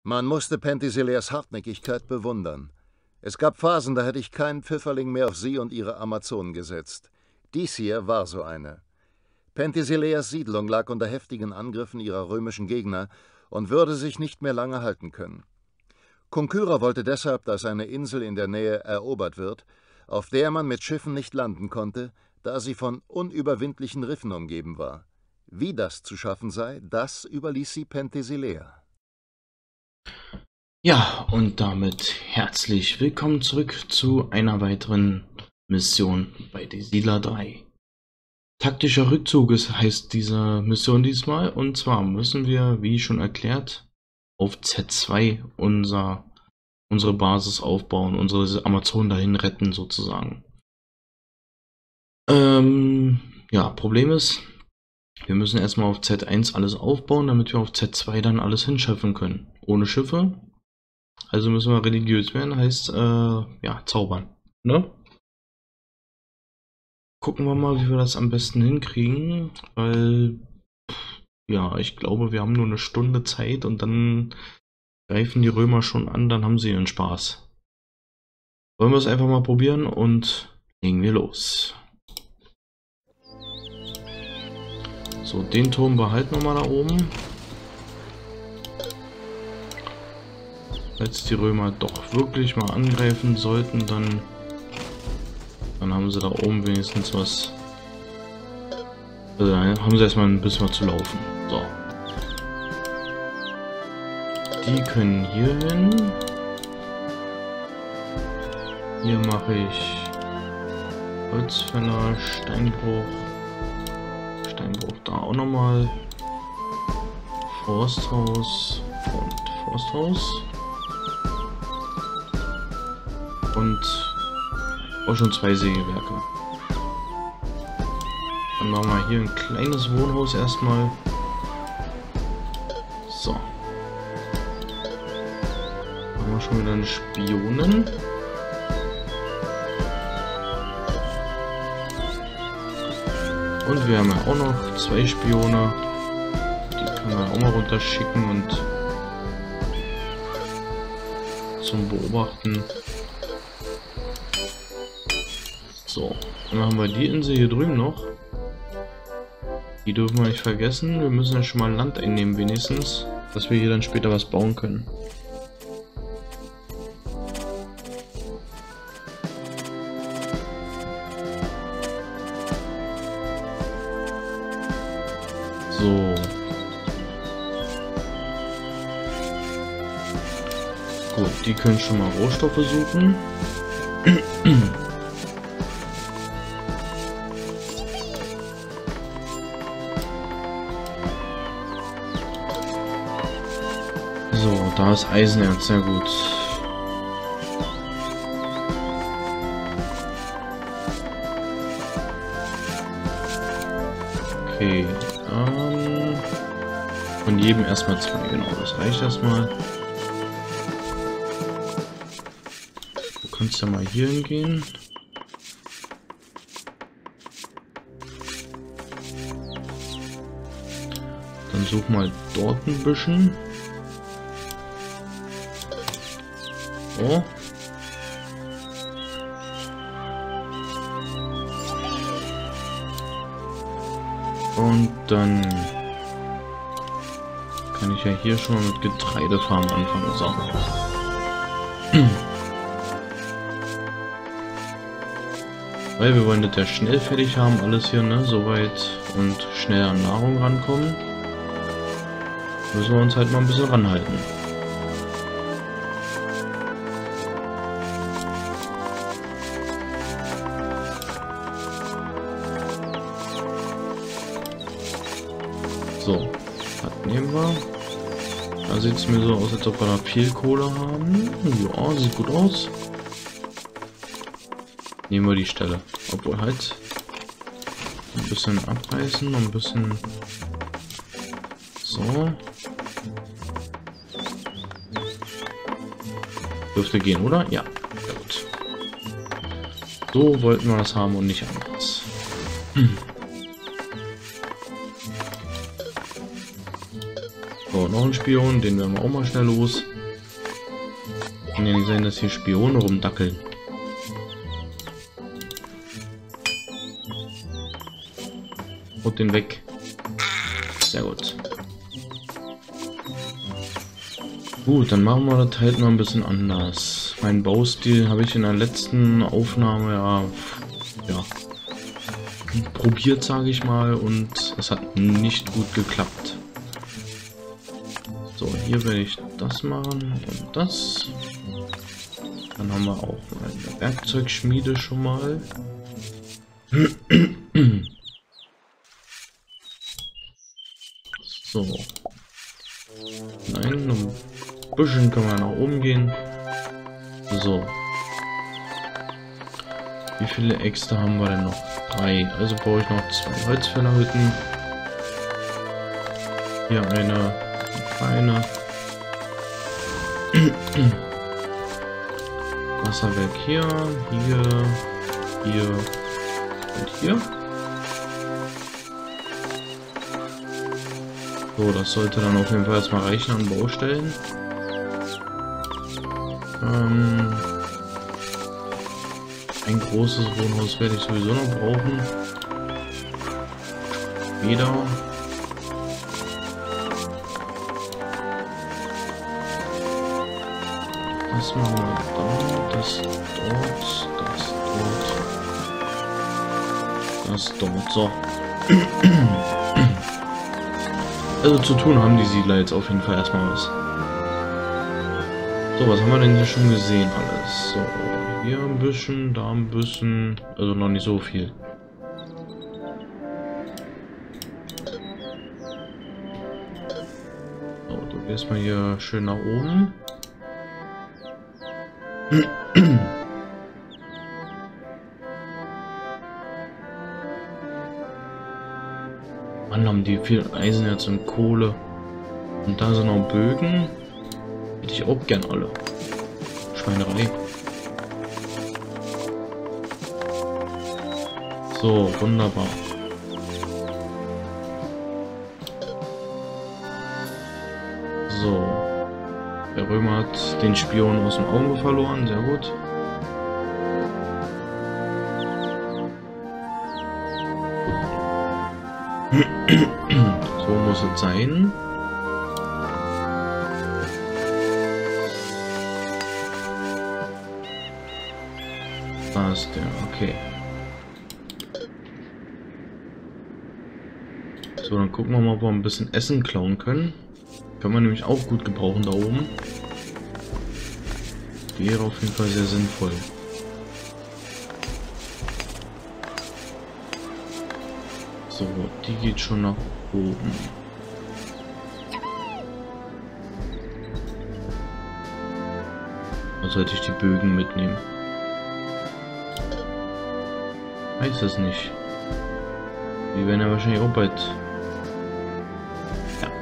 Man musste Penthesilairs Hartnäckigkeit bewundern. Es gab Phasen, da hätte ich keinen Pfifferling mehr auf sie und ihre Amazonen gesetzt. Dies hier war so eine. Penthisilairs Siedlung lag unter heftigen Angriffen ihrer römischen Gegner und würde sich nicht mehr lange halten können. Konkyra wollte deshalb, dass eine Insel in der Nähe erobert wird, auf der man mit Schiffen nicht landen konnte, da sie von unüberwindlichen Riffen umgeben war. Wie das zu schaffen sei, das überließ sie Penthesileia. Ja, und damit herzlich willkommen zurück zu einer weiteren Mission bei Die Siedler 3. Taktischer Rückzug heißt diese Mission diesmal, und zwar müssen wir, wie schon erklärt, auf Z2 unsere Basis aufbauen, unsere Amazonen dahin retten sozusagen. Ja, Problem ist, wir müssen erstmal auf Z1 alles aufbauen, damit wir auf Z2 dann alles hinschaffen können. Ohne Schiffe. Also müssen wir religiös werden, heißt, ja, zaubern, ne? Gucken wir mal, wie wir das am besten hinkriegen, weil, ja, ich glaube, wir haben nur eine Stunde Zeit und dann greifen die Römer schon an, dann haben sie ihren Spaß. Wollen wir es einfach mal probieren und legen wir los. So, den Turm behalten wir mal da oben. Falls die Römer doch wirklich mal angreifen sollten, dann haben sie da oben wenigstens was. Also dann haben sie erstmal ein bisschen was zu laufen. So. Die können hier hin. Hier mache ich Holzfäller, Steinbruch. Steinbruch da auch nochmal. Forsthaus und Forsthaus. Und auch schon 2 Sägewerke. Dann machen wir hier ein kleines Wohnhaus erstmal. So. Haben wir schon wieder eine Spionin. Und wir haben ja auch noch 2 Spione. Die können wir auch mal runterschicken und zum Beobachten. So, dann haben wir die Insel hier drüben noch. Die dürfen wir nicht vergessen. Wir müssen ja schon mal Land einnehmen wenigstens, dass wir hier dann später was bauen können. So. Gut, die können schon mal Rohstoffe suchen. So, da ist Eisenerz, sehr gut. Okay, von jedem erstmal 2, genau, das reicht erstmal. Du kannst ja mal hier hingehen. Dann such mal dort ein bisschen. Oh. Und dann kann ich ja hier schon mal mit Getreidefarm anfangen. So. Weil wir wollen das ja schnell fertig haben, alles hier, ne, soweit, und schnell an Nahrung rankommen. Müssen wir uns halt mal ein bisschen ranhalten. So, das nehmen wir. Da sieht es mir so aus, als ob wir da viel Kohle haben. Ja, sieht gut aus. Nehmen wir die Stelle. Obwohl halt ein bisschen abreißen, ein bisschen so. Dürfte gehen, oder? Ja, gut. So wollten wir das haben und nicht anders. So, So, noch ein Spion, den werden wir auch mal schnell los. Kann ja nicht sein, dass hier Spione rumdackeln. Haut den weg. Sehr gut. Gut, dann machen wir das halt noch ein bisschen anders. Mein Baustil habe ich in der letzten Aufnahme ja probiert, sage ich mal, und es hat nicht gut geklappt. So, hier werde ich das machen und das. Dann haben wir auch eine Werkzeugschmiede schon mal. So. Nein, ein bisschen können wir nach oben gehen. So. Wie viele Äxte haben wir denn noch? 3. Also brauche ich noch 2 Holzfällerhütten. Hier eine. Wasserwerk hier und hier. So, das sollte dann auf jeden Fall erstmal reichen an Baustellen. Ein großes Wohnhaus werde ich sowieso noch brauchen. Wieder. Das machen wir da, das dort. So. Also zu tun haben die Siedler jetzt auf jeden Fall erstmal was. So, was haben wir denn hier schon gesehen alles? So, hier ein bisschen, da ein bisschen, also noch nicht so viel. So, du gehst mal hier schön nach oben. Mann, haben die viel Eisenerz und Kohle. Und da sind noch Bögen. Hätte ich auch gern alle. Schweinerei. So, wunderbar. So. Der Römer hat den Spion aus dem Auge verloren. Sehr gut. So muss es sein. Da ist der, okay. So, dann gucken wir mal, ob wir ein bisschen Essen klauen können. Können wir nämlich auch gut gebrauchen da oben. Wäre auf jeden Fall sehr sinnvoll. So, die geht schon nach oben. Da sollte ich die Bögen mitnehmen. Weiß es nicht. Die werden ja wahrscheinlich auch bald. Ja.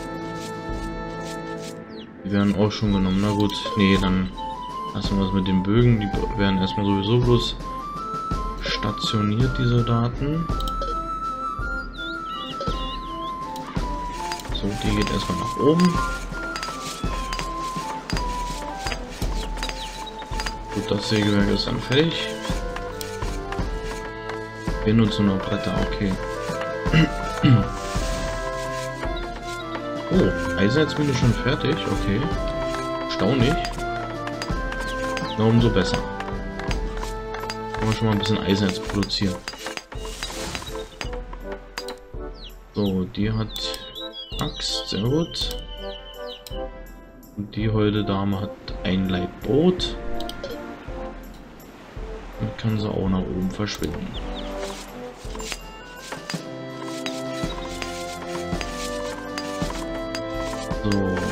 Die werden auch schon genommen. Na gut, nee, dann lassen wir es mit den Bögen. Die werden erstmal sowieso bloß stationiert, die Soldaten. So, die geht erstmal nach oben. Gut, das Sägewerk ist dann fertig. Wir nutzen noch Bretter, okay. Oh, Eisenerzmine schon fertig, okay. Erstaunlich. Na, umso besser. Können wir schon mal ein bisschen Eisenerz produzieren. So, die hat Axt, sehr gut. Und die holde Dame hat ein Laib Brot. Und kann sie auch nach oben verschwinden. So.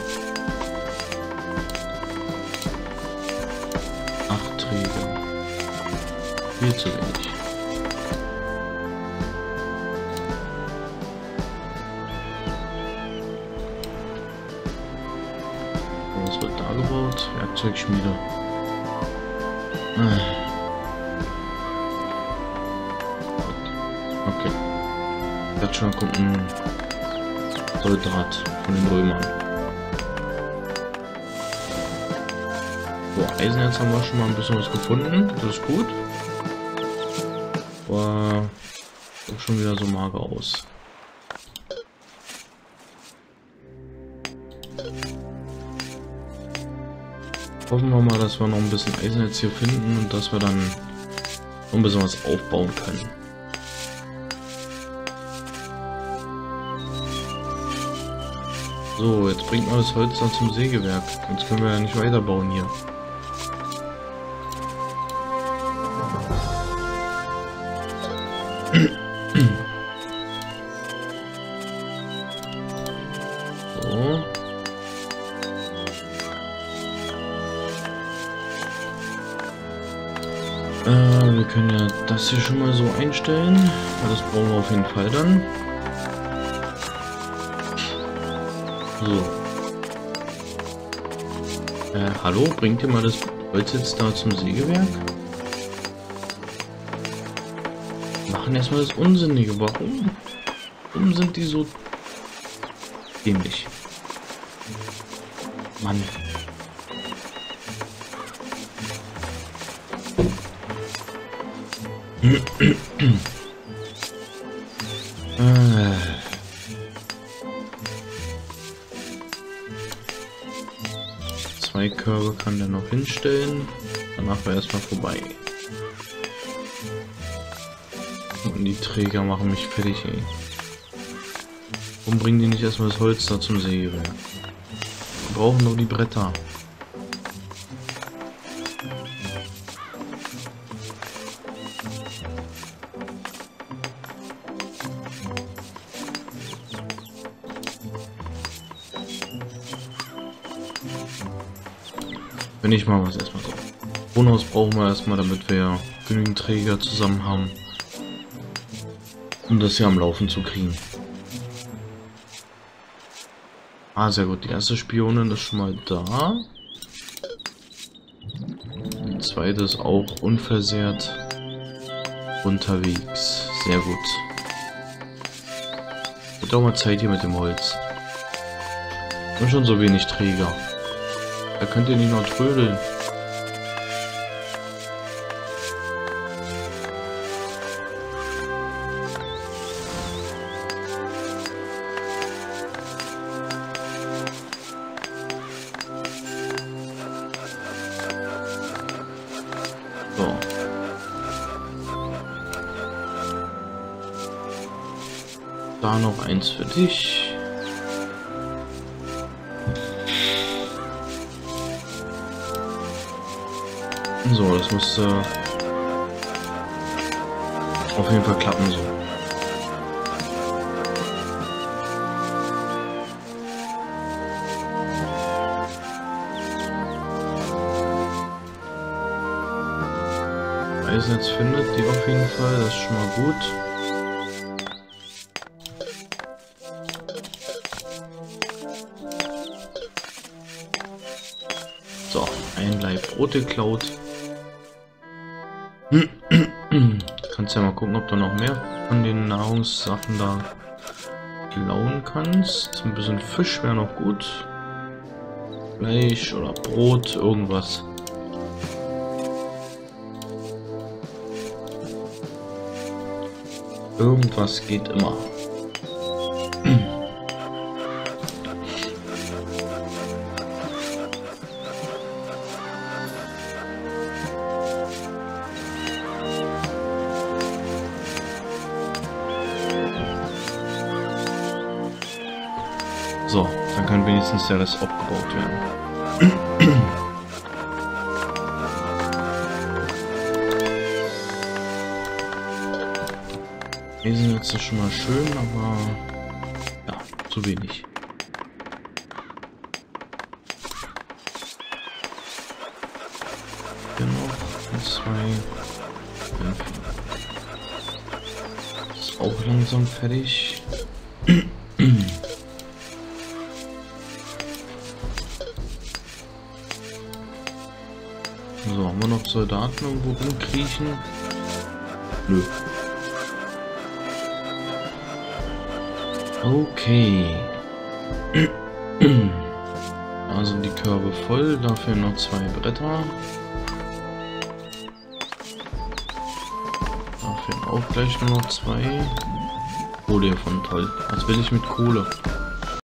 8 Träger. Viel zu wenig. Was wird da gebaut? Werkzeugschmiede. Okay. Ich werde schon mal gucken. Soldat von den Römern. So, Eisenerz haben wir schon mal ein bisschen was gefunden. Das ist gut. Aber sieht schon wieder so mager aus. Hoffen wir mal, dass wir noch ein bisschen Eisenerz hier finden und dass wir dann noch ein bisschen was aufbauen können. So, jetzt bringt man das Holz dann zum Sägewerk. Jetzt können wir ja nicht weiterbauen hier. So. Wir können ja das hier schon mal so einstellen, weil das brauchen wir auf jeden Fall dann. So. Hallo, bringt ihr mal das Holz jetzt da zum Sägewerk? Machen erstmal das Unsinnige. Warum? Warum sind die so dämlich? Mann. Zwei Körbe kann der noch hinstellen. Danach war erstmal vorbei. Und die Träger machen mich fertig, ey. Warum bringen die nicht erstmal das Holz da zum Sägewerk? Wir brauchen nur die Bretter. Wenn ich mal was erstmal so. Wohnhaus brauchen wir erstmal, damit wir genügend Träger zusammen haben, um das hier am Laufen zu kriegen. Ah, sehr gut. Die erste Spionin ist schon mal da. Die zweite ist auch unversehrt unterwegs. Sehr gut. Wird auch mal Zeit hier mit dem Holz. Und schon so wenig Träger. Da könnt ihr nicht noch trödeln. So. Da noch eins für dich. So, das müsste auf jeden Fall klappen so. Eisennetz findet die auf jeden Fall, das ist schon mal gut. So, ein Leib Brot geklaut. Kannst ja mal gucken, ob du noch mehr von den Nahrungssachen da klauen kannst. Ein bisschen Fisch wäre noch gut. Fleisch oder Brot, irgendwas. Irgendwas geht immer. So, dann kann wenigstens der Rest abgebaut werden. Eisennetz ist schon mal schön, aber ja, zu wenig. Hier noch 1, 2, 5. Ist auch langsam fertig. So, haben wir noch Soldaten irgendwo rumkriechen? Nö. Okay. Da sind die Körbe voll, dafür noch 2 Bretter. Dafür auch gleich nur noch 2. Kohle von toll. Was will ich mit Kohle?